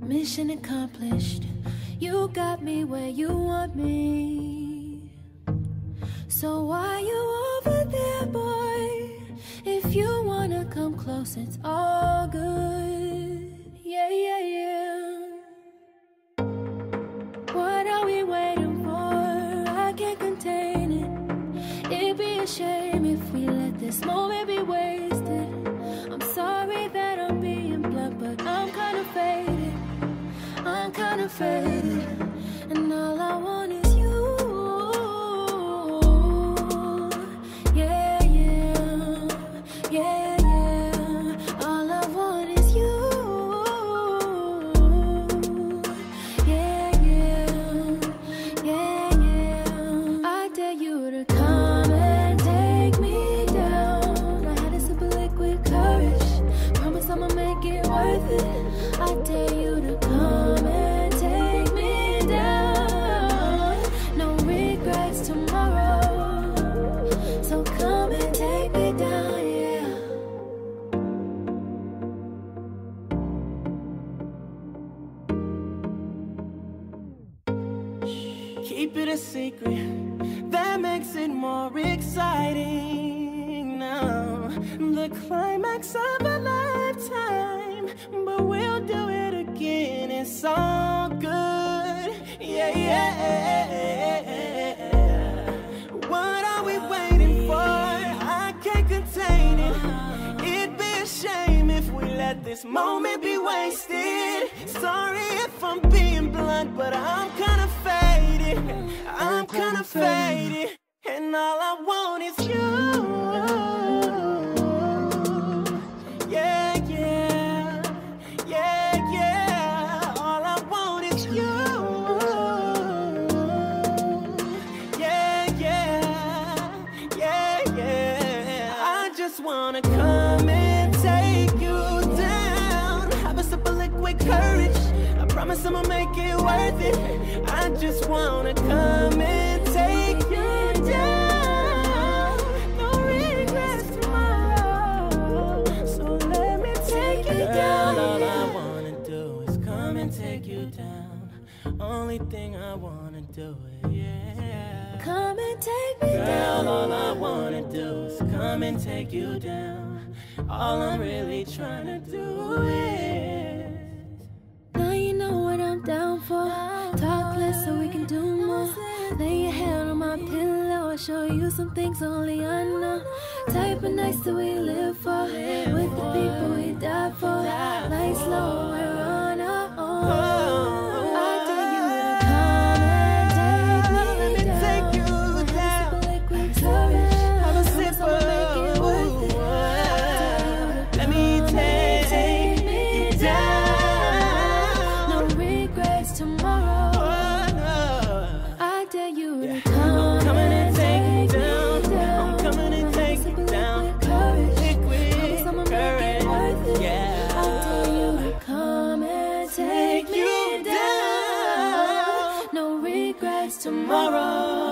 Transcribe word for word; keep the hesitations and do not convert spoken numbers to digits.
Mission accomplished. You got me where you want me. So why you over there, boy? If you wanna come close, it's all good. Yeah, yeah, yeah. What are we waiting for? I can't contain it. It'd be a shame if we let this moment be wasted. I'm sorry that I'm being blunt, but I'm kinda faded. I'm kinda faded, and all I want is you. Yeah, yeah, yeah, yeah. All I want is you. Yeah, yeah, yeah, yeah. I dare you to come and take me down. I had a simple liquid courage. Promise I'ma make it worth it. I dare you to come and take me down. No regrets tomorrow. So come and take me down, yeah. Keep it a secret, that makes it more exciting now. The climax of a lifetime, but we'll do it again, it's all good. Yeah, yeah. What are we waiting for? I can't contain it. It'd be a shame if we let this moment be wasted. Sorry if I'm being blunt, but I'm kinda faded. I'm kinda faded, and all I want is you. Yeah, yeah, yeah, yeah. All I want is you. Yeah, yeah, yeah, yeah. I just wanna come and take you down. Have a sip of liquid courage. I promise I'ma make it worth it. I just wanna come and take you down. No regrets tomorrow. So let me take you down. All I wanna do is come and take you down. Only thing I wanna do is, yeah. Come and take me Girl, down. all I wanna do is come and take you down. All I'm really trying to do is. Now you know what I'm down for. Talk less so we can do more. Lay your head on my pillow. I'll show you some things only I know. Type of nights that we live for. With the people we die for. Nights low, we're on our own. I dare you to come and take me down. Take you down. Have a sip of liquid courage. Have a sip I'ma make it worth it. Let me take you down. No regrets tomorrow. Oh, no. I dare you to Yeah. come I'm coming and and take you take me down. down. I'm coming and take you down. Liquid courage. Liquid Promise I'ma make it worth it. yeah. I dare you to come and take Take me you down. down. No regrets tomorrow.